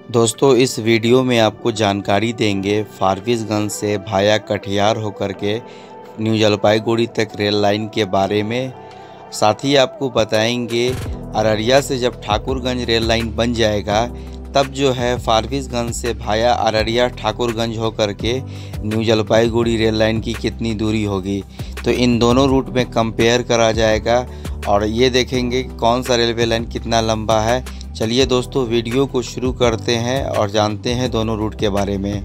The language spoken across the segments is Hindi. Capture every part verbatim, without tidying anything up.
दोस्तों इस वीडियो में आपको जानकारी देंगे फारबिसगंज से भाया कटिहार होकर के न्यू जलपाईगुड़ी तक रेल लाइन के बारे में। साथ ही आपको बताएंगे अररिया से जब ठाकुरगंज रेल लाइन बन जाएगा तब जो है फारबिसगंज से भाया अररिया ठाकुरगंज होकर के न्यू जलपाईगुड़ी रेल लाइन की कितनी दूरी होगी। तो इन दोनों रूट में कंपेयर करा जाएगा और ये देखेंगे कि कौन सा रेलवे लाइन कितना लंबा है। चलिए दोस्तों वीडियो को शुरू करते हैं और जानते हैं दोनों रूट के बारे में।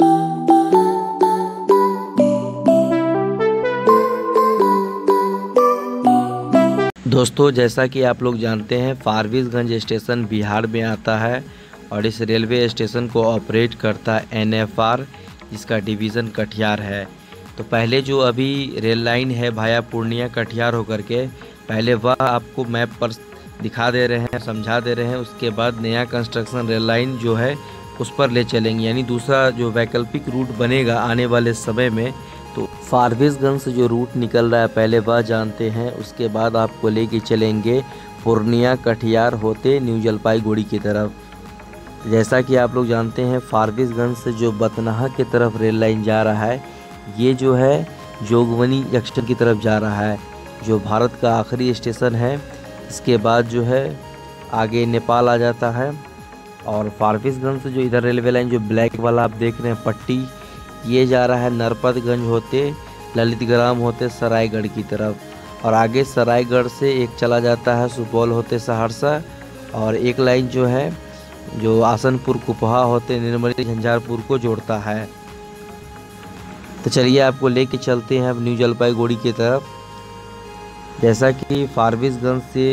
दोस्तों जैसा कि आप लोग जानते हैं फारबिसगंज स्टेशन बिहार में आता है और इस रेलवे स्टेशन को ऑपरेट करता है एन एफ आर, जिसका डिवीज़न कटिहार है। तो पहले जो अभी रेल लाइन है भाया पूर्णिया कटिहार होकर के, पहले वह आपको मैप पर दिखा दे रहे हैं, समझा दे रहे हैं। उसके बाद नया कंस्ट्रक्शन रेल लाइन जो है उस पर ले चलेंगे, यानी दूसरा जो वैकल्पिक रूट बनेगा आने वाले समय में। तो फारबिसगंज से जो रूट निकल रहा है पहले वह जानते हैं, उसके बाद आपको लेके चलेंगे पूर्णिया कटिहार होते न्यू जलपाईगुड़ी की तरफ। जैसा कि आप लोग जानते हैं फारबिसगंज से जो बथनाहा की तरफ रेल लाइन जा रहा है, ये जो है जोगबनी जंक्शन की तरफ जा रहा है, जो भारत का आखिरी स्टेशन है। इसके बाद जो है आगे नेपाल आ जाता है। और फारबिसगंज से जो इधर रेलवे लाइन जो ब्लैक वाला आप देख रहे हैं पट्टी, ये जा रहा है नरपतगंज होते ललितग्राम होते सरायगढ़ की तरफ। और आगे सरायगढ़ से एक चला जाता है सुपौल होते सहरसा, और एक लाइन जो है जो आसनपुर कुपहा होते निर्मली झंझारपुर को जोड़ता है। तो चलिए आपको लेके चलते हैं अब न्यू जलपाईगुड़ी की तरफ। जैसा कि फारबिसगंज से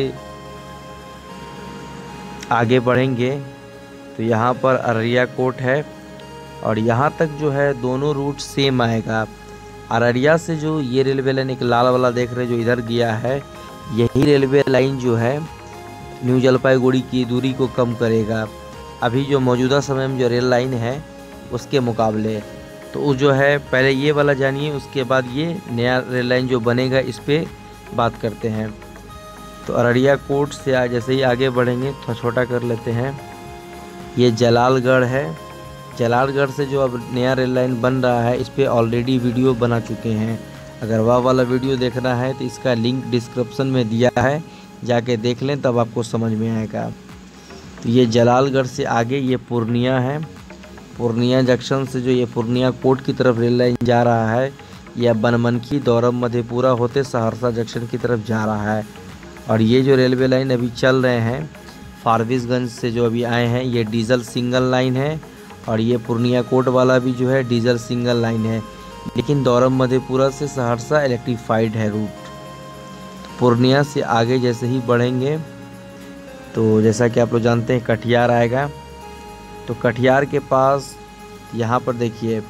आगे बढ़ेंगे तो यहाँ पर अररिया कोट है और यहाँ तक जो है दोनों रूट सेम आएगा। अररिया से जो ये रेलवे लाइन एक लाल वाला देख रहे हैं जो इधर गया है, यही रेलवे लाइन जो है न्यू जलपाईगुड़ी की दूरी को कम करेगा अभी जो मौजूदा समय में जो रेल लाइन है उसके मुकाबले। तो वो जो है पहले ये वाला जानिए, उसके बाद ये नया रेल लाइन जो बनेगा इस पर बात करते हैं। तो अररिया कोट से आ जैसे ही आगे बढ़ेंगे थोड़ा छोटा कर लेते हैं, ये जलालगढ़ है। जलालगढ़ से जो अब नया रेल लाइन बन रहा है इस पर ऑलरेडी वीडियो बना चुके हैं। अगर वह वाला वीडियो देखना है तो इसका लिंक डिस्क्रिप्शन में दिया है, जाके देख लें तब आपको समझ में आएगा। तो ये जलालगढ़ से आगे ये पूर्णिया है। पूर्णिया जंक्शन से जो ये पूर्णिया कोट की तरफ रेल लाइन जा रहा है, यह बनमनखी दौरम मधेपुरा होते सहरसा जंक्शन की तरफ जा रहा है। और ये जो रेलवे लाइन अभी चल रहे हैं फारबिसगंज से जो अभी आए हैं, ये डीजल सिंगल लाइन है। और ये पूर्णिया कोट वाला भी जो है डीजल सिंगल लाइन है, लेकिन दौरम मधेपुरा से सहरसा इलेक्ट्रीफाइड है रूट। पूर्णिया से आगे जैसे ही बढ़ेंगे तो जैसा कि आप लोग जानते हैं कटिहार आएगा। तो कटिहार के पास यहाँ पर देखिए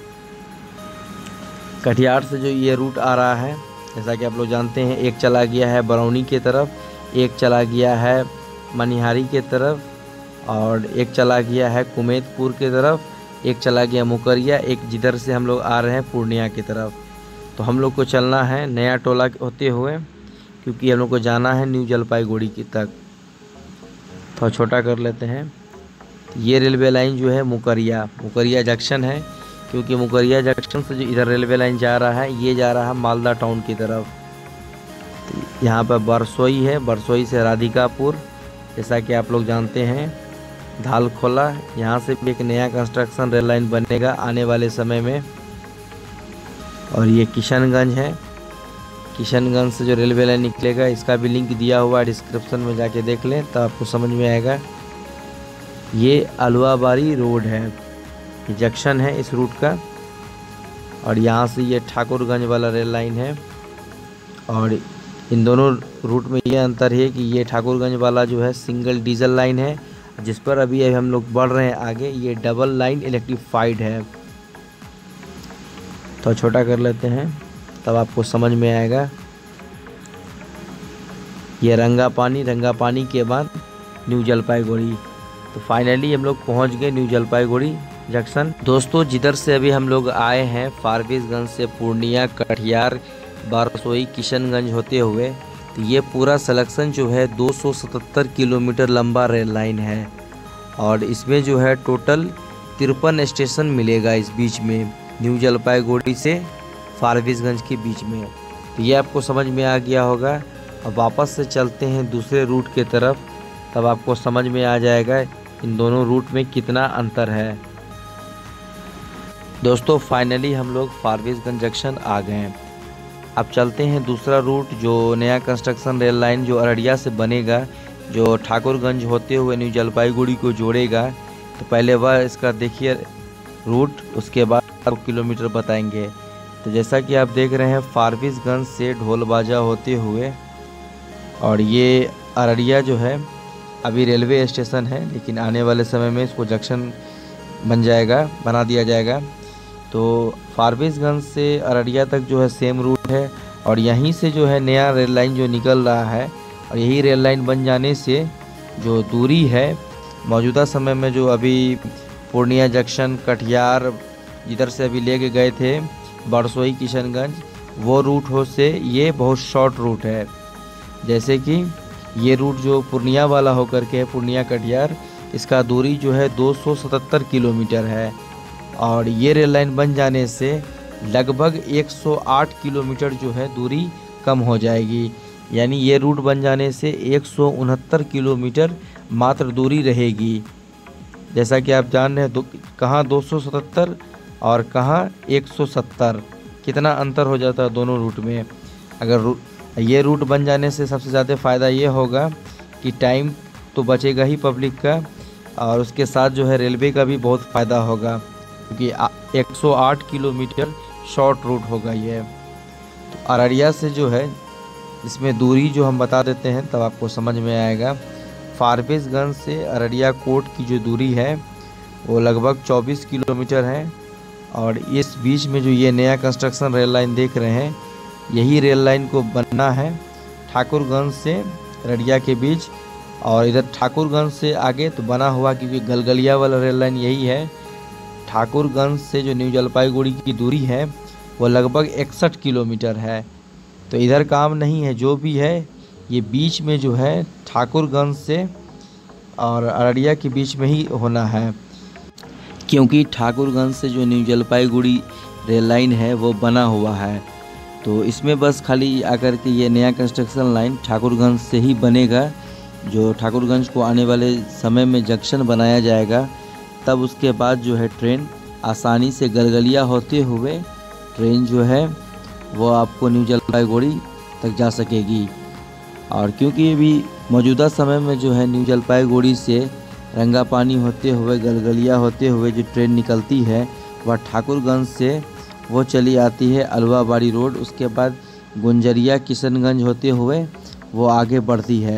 कटिहार से जो ये रूट आ रहा है, जैसा कि आप लोग जानते हैं, एक चला गया है बरौनी के तरफ, एक चला गया है मनिहारी के तरफ, और एक चला गया है कुमेतपुर के तरफ, एक चला गया मुकरिया, एक जिधर से हम लोग आ रहे हैं पूर्णिया की तरफ। तो हम लोग को चलना है नया टोला होते हुए, क्योंकि हम लोग को जाना है न्यू जलपाईगुड़ी की तक। थोड़ा छोटा कर लेते हैं। ये रेलवे लाइन जो है मुकरिया मुकरिया जंक्शन है, क्योंकि मुकरिया जंक्शन से जो इधर रेलवे लाइन जा रहा है ये जा रहा है मालदा टाउन की तरफ। तो यहाँ पर बरसोई है, बरसोई से राधिकापुर, जैसा कि आप लोग जानते हैं धालखोला, यहाँ से भी एक नया कंस्ट्रक्शन रेल लाइन बनेगा आने वाले समय में। और ये किशनगंज है, किशनगंज से जो रेलवे लाइन निकलेगा इसका भी लिंक दिया हुआ है डिस्क्रिप्शन में, जाके देख लें तो आपको समझ में आएगा। ये अलवाबारी रोड है, ये जंक्शन है इस रूट का। और यहाँ से ये ठाकुरगंज वाला रेल लाइन है। और इन दोनों रूट में ये अंतर है कि ये ठाकुरगंज वाला जो है सिंगल डीजल लाइन है, जिस पर अभी अभी हम लोग बढ़ रहे हैं आगे, ये डबल लाइन इलेक्ट्रीफाइड है। तो छोटा कर लेते हैं तब आपको समझ में आएगा। ये रंगापानी, रंगापानी के बाद न्यू जलपाईगुड़ी। तो फाइनली हम लोग पहुंच गए न्यू जलपाईगुड़ी जंक्शन। दोस्तों जिधर से अभी हम लोग आए हैं फारबिसगंज से पूर्णिया कटिहार बारसोई किशनगंज होते हुए, तो ये पूरा सिलेक्शन जो है दो सौ सतहत्तर किलोमीटर लंबा रेल लाइन है। और इसमें जो है टोटल तिरपन स्टेशन मिलेगा इस बीच में, न्यू जलपाईगुड़ी से फारबिसगंज के बीच में। तो ये आपको समझ में आ गया होगा। अब वापस से चलते हैं दूसरे रूट के तरफ, तब आपको समझ में आ जाएगा इन दोनों रूट में कितना अंतर है। दोस्तों फाइनली हम लोग फारबिसगंज जंक्शन आ गए हैं। अब चलते हैं दूसरा रूट, जो नया कंस्ट्रक्शन रेल लाइन जो अररिया से बनेगा, जो ठाकुरगंज होते हुए न्यू जलपाईगुड़ी को जोड़ेगा। तो पहले वह इसका देखिए रूट, उसके बाद किलोमीटर बताएंगे। तो जैसा कि आप देख रहे हैं फारबिसगंज से ढोलबाजा होते हुए, और ये अररिया जो है अभी रेलवे स्टेशन है, लेकिन आने वाले समय में इसको जंक्शन बन जाएगा, बना दिया जाएगा। तो फारबिसगंज से अररिया तक जो है सेम रूट है, और यहीं से जो है नया रेल लाइन जो निकल रहा है, और यही रेल लाइन बन जाने से जो दूरी है मौजूदा समय में, जो अभी पूर्णिया जंक्शन कटिहार जिधर से अभी लेके गए थे बरसोई किशनगंज, वो रूट हो से ये बहुत शॉर्ट रूट है। जैसे कि ये रूट जो पूर्णिया वाला होकर के पूर्णिया कटिहार, इसका दूरी जो है दो सौ सतहत्तर किलोमीटर है, और ये रेल लाइन बन जाने से लगभग एक सौ आठ किलोमीटर जो है दूरी कम हो जाएगी। यानी ये रूट बन जाने से एक सौ उनहत्तर किलोमीटर मात्र दूरी रहेगी। जैसा कि आप जान रहे हैं, दो कहाँ दो सौ सतहत्तर और कहाँ एक सौ सत्तर, कितना अंतर हो जाता है दोनों रूट में। अगर ये रूट बन जाने से सबसे ज़्यादा फ़ायदा ये होगा कि टाइम तो बचेगा ही पब्लिक का, और उसके साथ जो है रेलवे का भी बहुत फ़ायदा होगा, क्योंकि एक सौ आठ किलोमीटर शॉर्ट रूट होगा ये। तो अररिया से जो है इसमें दूरी जो हम बता देते हैं तब आपको समझ में आएगा। फारबिसगंज से अररिया कोट की जो दूरी है वो लगभग चौबीस किलोमीटर है, और इस बीच में जो ये नया कंस्ट्रक्शन रेल लाइन देख रहे हैं, यही रेल लाइन को बनना है ठाकुरगंज से अररिया के बीच। और इधर ठाकुरगंज से आगे तो बना हुआ, क्योंकि गलगलिया वाला रेल लाइन यही है। ठाकुरगंज से जो न्यू जलपाईगुड़ी की दूरी है वो लगभग इकसठ किलोमीटर है। तो इधर काम नहीं है, जो भी है ये बीच में जो है ठाकुरगंज से और अररिया के बीच में ही होना है, क्योंकि ठाकुरगंज से जो न्यू जलपाईगुड़ी रेल लाइन है वो बना हुआ है। तो इसमें बस खाली आकर के ये नया कंस्ट्रक्शन लाइन ठाकुरगंज से ही बनेगा, जो ठाकुरगंज को आने वाले समय में जंक्शन बनाया जाएगा। तब उसके बाद जो है ट्रेन आसानी से गलगलिया होते हुए ट्रेन जो है वो आपको न्यू जलपाईगुड़ी तक जा सकेगी। और क्योंकि अभी मौजूदा समय में जो है न्यू जलपाईगुड़ी से रंगापानी होते हुए गलगलिया होते हुए जो ट्रेन निकलती है वह ठाकुरगंज से वो चली आती है अलवाबाड़ी रोड, उसके बाद गुंजरिया किशनगंज होते हुए वो आगे बढ़ती है।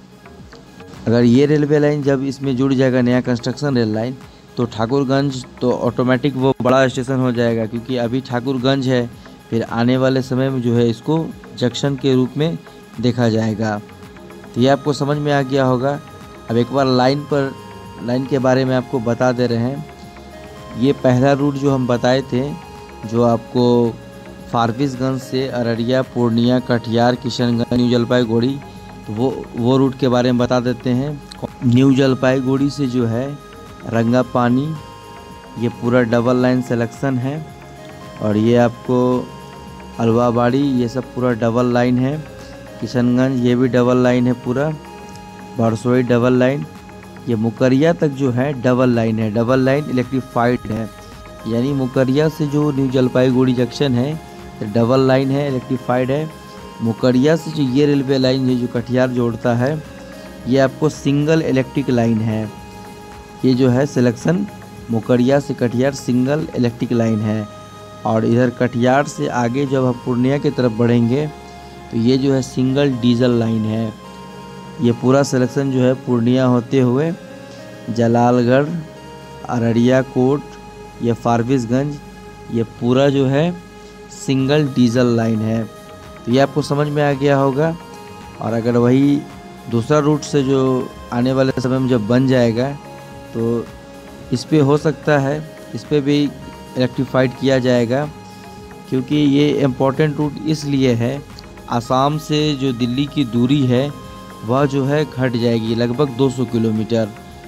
अगर ये रेलवे लाइन जब इसमें जुड़ जाएगा नया कंस्ट्रक्शन रेल लाइन, तो ठाकुरगंज तो ऑटोमेटिक वो बड़ा स्टेशन हो जाएगा, क्योंकि अभी ठाकुरगंज है, फिर आने वाले समय में जो है इसको जंक्शन के रूप में देखा जाएगा। तो ये आपको समझ में आ गया होगा। अब एक बार लाइन पर लाइन के बारे में आपको बता दे रहे हैं। ये पहला रूट जो हम बताए थे, जो आपको फारबिसगंज से अररिया पूर्णिया कटिहार किशनगंज न्यू जलपाईगुड़ी, तो वो वो रूट के बारे में बता देते हैं। न्यू जलपाईगुड़ी से जो है रंगापानी, ये पूरा डबल लाइन सिलेक्शन है, और ये आपको अलवाबाड़ी ये सब पूरा डबल लाइन है। किशनगंज ये भी डबल लाइन है पूरा, बरसोई डबल लाइन, ये मुकरिया तक जो है डबल लाइन है, डबल लाइन इलेक्ट्रीफाइड है। यानी मुकरिया से जो न्यू जलपाईगुड़ी जंक्शन है तो डबल लाइन है, इलेक्ट्रीफाइड है। मुकरिया से जो ये रेलवे लाइन है जो कटिहार जोड़ता है, ये आपको सिंगल इलेक्ट्रिक लाइन है। ये जो है सिलेक्शन मुकरिया से कटिहार सिंगल इलेक्ट्रिक लाइन है। और इधर कटिहार से आगे जब हम पूर्णिया की तरफ बढ़ेंगे तो ये जो है सिंगल डीजल लाइन है। ये पूरा सिलेक्शन जो है पूर्णिया होते हुए जलालगढ़, अररिया कोट, ये फारबिसगंज, ये पूरा जो है सिंगल डीजल लाइन है। तो ये आपको समझ में आ गया होगा। और अगर वही दूसरा रूट से जो आने वाले समय में जब बन जाएगा तो इस पे हो सकता है इस पे भी इलेक्ट्रीफाइड किया जाएगा, क्योंकि ये इम्पोर्टेंट रूट इसलिए है, आसाम से जो दिल्ली की दूरी है वह जो है घट जाएगी लगभग दो सौ किलोमीटर।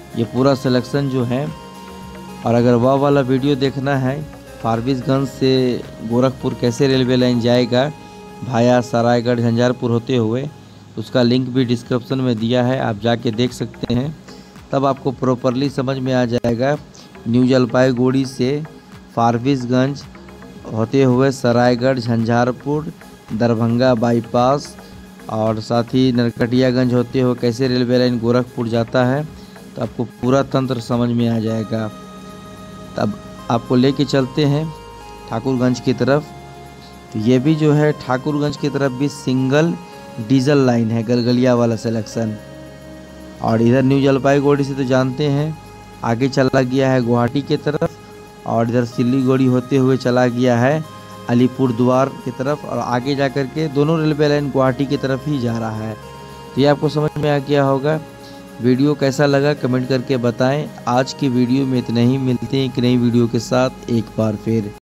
ये पूरा सिलेक्शन जो है। और अगर वह वाला वीडियो देखना है फारबिसगंज से गोरखपुर कैसे रेलवे लाइन जाएगा भाया सरायगढ़ झंझारपुर होते हुए, उसका लिंक भी डिस्क्रिप्शन में दिया है, आप जाके देख सकते हैं। तब आपको प्रॉपरली समझ में आ जाएगा न्यू जलपाईगुड़ी से फारबिसगंज होते हुए सरायगढ़ झंझारपुर दरभंगा बाईपास और साथ ही नरकटियागंज होते हुए कैसे रेलवे लाइन गोरखपुर जाता है, तो आपको पूरा तंत्र समझ में आ जाएगा। तब आपको लेके चलते हैं ठाकुरगंज की तरफ। तो ये भी जो है ठाकुरगंज की तरफ भी सिंगल डीजल लाइन है, गलगलिया वाला सिलेक्शन। और इधर न्यू जलपाईगुड़ी से तो जानते हैं आगे चला गया है गुवाहाटी की तरफ, और इधर सिलीगुड़ी होते हुए चला गया है अलीपुरद्वार की तरफ, और आगे जा कर के दोनों रेलवे लाइन गुवाहाटी की तरफ ही जा रहा है। तो ये आपको समझ में आ गया होगा। वीडियो कैसा लगा कमेंट करके बताएं। आज की वीडियो में इतना ही, मिलते हैं एक नई वीडियो के साथ एक बार फिर।